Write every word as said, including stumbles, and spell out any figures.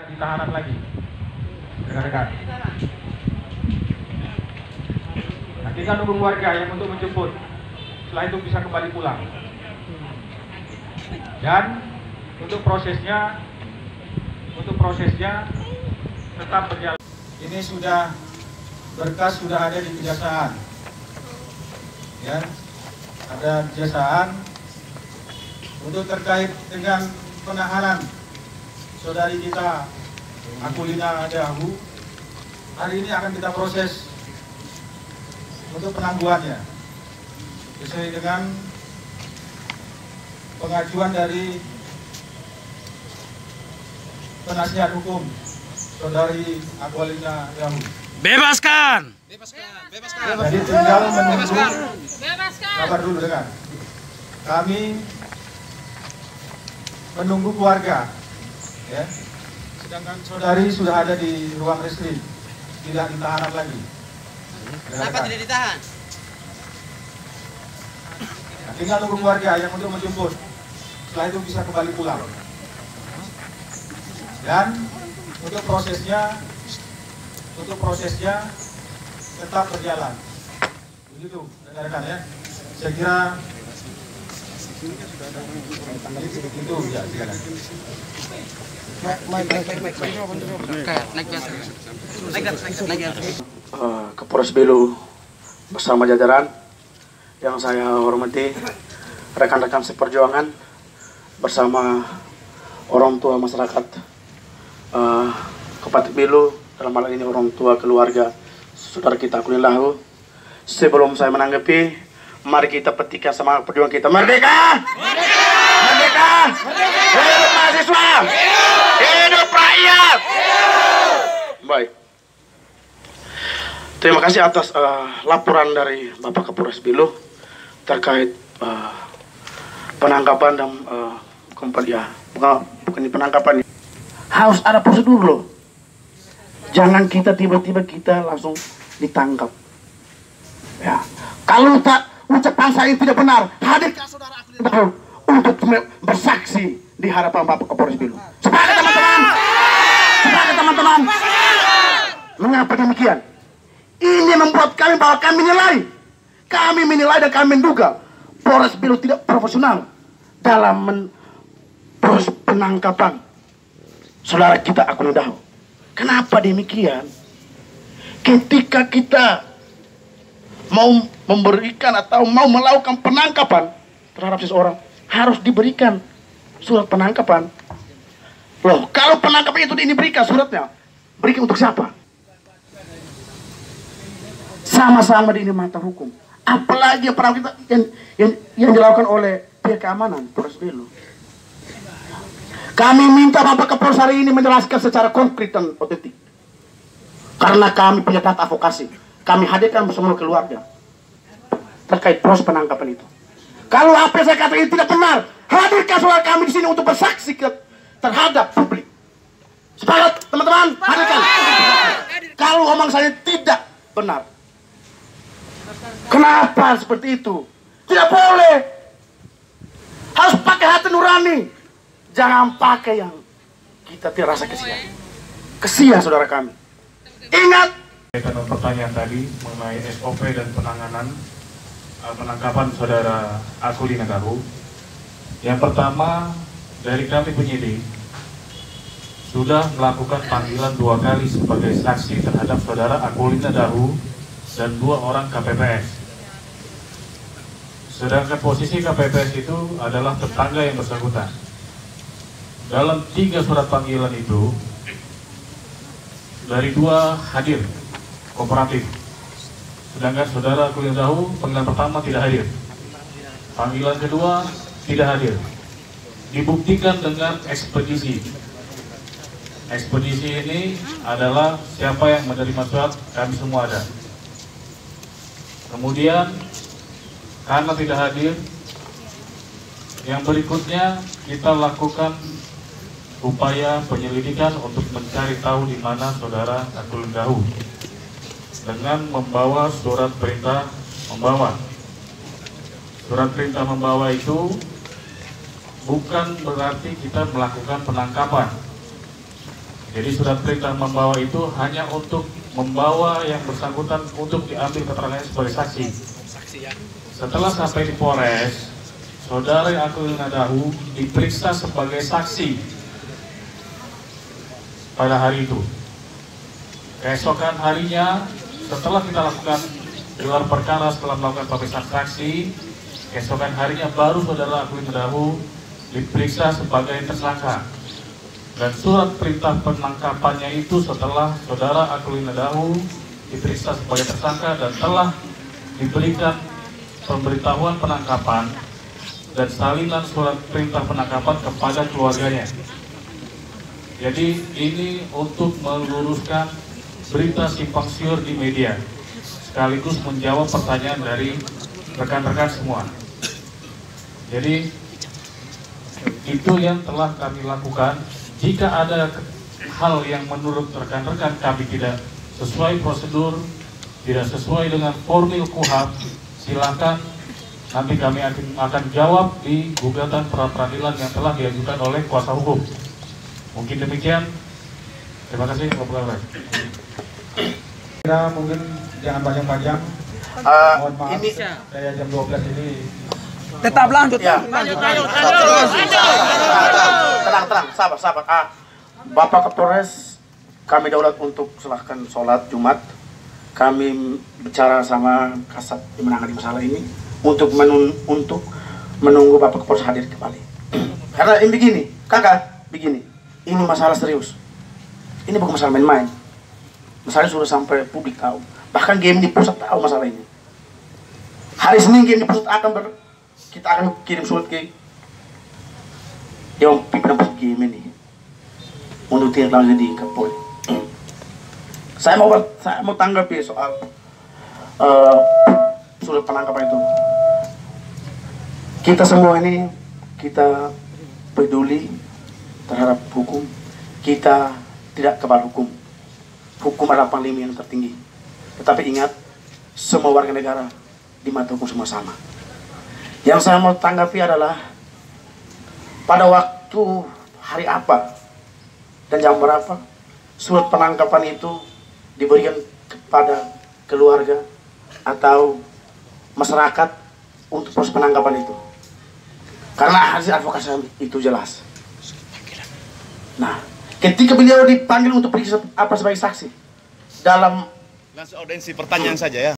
ditahanan lagi, rekan-rekan. Nah, tinggal nunggu keluarga yang untuk menjemput. Setelah itu bisa kembali pulang. Dan untuk prosesnya, untuk prosesnya tetap berjalan. Ini sudah berkas sudah ada di kejaksaan, ya, ada kejaksaan untuk terkait dengan penahanan saudari kita Aquilina Dahu. Hari ini akan kita proses untuk penangguhannya sesuai dengan pengajuan dari penasihat hukum saudari Aquilina Dahu. Bebaskan! Bebaskan! Bebaskan! Jadi tinggal menunggu. Bebaskan! Sabar dulu dengan kami menunggu keluarga, ya. Sedangkan saudari sudah ada di ruang reskrim, tidak ditahan lagi. Kenapa tidak ditahan? Nah, tinggal nunggu keluarga yang untuk menjemput. Setelah itu bisa kembali pulang. Dan untuk prosesnya, untuk prosesnya tetap berjalan. Begitu, rekan-rekan ya. Saya kira itu ya, silakan. Uh, Kapolres Belu bersama jajaran yang saya hormati, rekan-rekan seperjuangan bersama orang tua masyarakat uh, Kabupaten Belu, dalam hal ini orang tua keluarga saudara kita Aquilina Dahu. Sebelum saya menanggapi, mari kita petikan semangat perjuangan kita. Merdeka! Merdeka! Merdeka! Hidup mahasiswa! Hidup rakyat! Baik. Terima kasih atas uh, laporan dari Bapak Kapolres Belu terkait uh, penangkapan dan uh, kembali ya, bukan bukan penangkapan. Harus ada prosedur loh. Jangan kita tiba-tiba kita langsung ditangkap. Ya, kalau tak ucapan saya tidak benar, hadirkan saudara Aquilina Dahu untuk bersaksi di hadapan Bapak Kapolres Belu. Sepakat teman-teman? Sepakat teman-teman? Mengapa demikian? Ini membuat kami bahwa kami menilai, kami menilai dan kami menduga Polres Belu tidak profesional dalam men proses penangkapan saudara kita Aquilina Dahu. Kenapa demikian? Ketika kita mau memberikan atau mau melakukan penangkapan terhadap seseorang, harus diberikan surat penangkapan. Loh, kalau penangkapan itu diberikan suratnya, berikan untuk siapa? Sama-sama di mata hukum. Apalagi perang kita yang, yang, yang dilakukan oleh pihak keamanan Polres Belu. Kami minta Bapak Kapolres hari ini menjelaskan secara konkret dan otentik. Karena kami punya data advokasi, kami hadirkan bersama keluarga terkait proses penangkapan itu. Kalau apa yang saya katakan ini tidak benar, hadirkan suara kami di sini untuk bersaksi ke, terhadap publik. Sepakat teman-teman, hadirkan. Kalau omong saya tidak benar, kenapa seperti itu? Tidak boleh. Harus pakai hati nurani. Jangan pakai yang kita tidak rasa kesian. Kesian saudara kami. Ingat. Dengan pertanyaan tadi mengenai S O P dan penanganan uh, penangkapan saudara Aquilina Dahu. Yang pertama, dari kami penyidik sudah melakukan panggilan dua kali sebagai saksi terhadap saudara Aquilina Dahu dan dua orang K P P S. Sedangkan posisi K P P S itu adalah tetangga yang bersangkutan. Dalam tiga surat panggilan itu, dari dua hadir kooperatif, sedangkan saudara Aquilina Dahu panggilan pertama tidak hadir, panggilan kedua tidak hadir. Dibuktikan dengan ekspedisi. Ekspedisi ini adalah siapa yang menerima surat, kami semua ada. Kemudian karena tidak hadir, yang berikutnya kita lakukan upaya penyelidikan untuk mencari tahu di mana saudara Aquilina Dahu dengan membawa surat perintah membawa. Surat perintah membawa itu bukan berarti kita melakukan penangkapan. Jadi surat perintah membawa itu hanya untuk membawa yang bersangkutan untuk diambil keterangannya sebagai saksi. Setelah sampai di Polres, saudara Akulina Dahu diperiksa sebagai saksi pada hari itu. Keesokan harinya, setelah kita lakukan gelar perkara, setelah melakukan pemeriksaan saksi, keesokan harinya baru saudara Akulina Dahu diperiksa sebagai tersangka. Dan surat perintah penangkapannya itu setelah saudara Akulina Dahu diperiksa sebagai tersangka dan telah diberikan pemberitahuan penangkapan dan salinan surat perintah penangkapan kepada keluarganya. Jadi ini untuk meluruskan berita simpang siur di media, sekaligus menjawab pertanyaan dari rekan-rekan semua. Jadi itu yang telah kami lakukan. Jika ada hal yang menurut rekan-rekan kami tidak sesuai prosedur, tidak sesuai dengan formil K U H A P, silakan nanti kami akan, akan jawab di gugatan pra peradilan yang telah diajukan oleh kuasa hukum. Mungkin demikian. Terima kasih. Kira mungkin jangan panjang-panjang. Uh, Mohon maaf, ini kayak jam dua belas ini. Tetap lanjut, ya. lanjut, lanjut, Tenang, tenang, sabar, sabar. Ah, Bapak Kapolres, kami daulat untuk silahkan sholat Jumat. Kami bicara sama Kasat yang menangani masalah ini untuk menun untuk menunggu Bapak Kapolres hadir kembali. Karena ini begini, kakak, begini, ini masalah serius. Ini bukan masalah main-main. Masalahnya sudah sampai publik tahu. Bahkan game di pusat tahu masalah ini. Hari Senin game di pusat akan ber kita akan kirim surat ke yang pimpinan pusat game ini untuk tidak langsung di Kapolri. Saya mau saya mau tanggapi soal uh, surat penangkapan itu. Kita semua ini kita peduli terhadap hukum. Kita tidak kebal hukum. Hukum adalah panglima yang tertinggi. Tetapi ingat, semua warga negara di mata hukum semua sama. Yang saya mau tanggapi adalah pada waktu hari apa dan jam berapa surat penangkapan itu diberikan kepada keluarga atau masyarakat untuk proses penangkapan itu. Karena hasil advokasi itu jelas. Nah, ketika beliau dipanggil untuk periksa apa sebagai saksi dalam langsung audensi pertanyaan saja ya.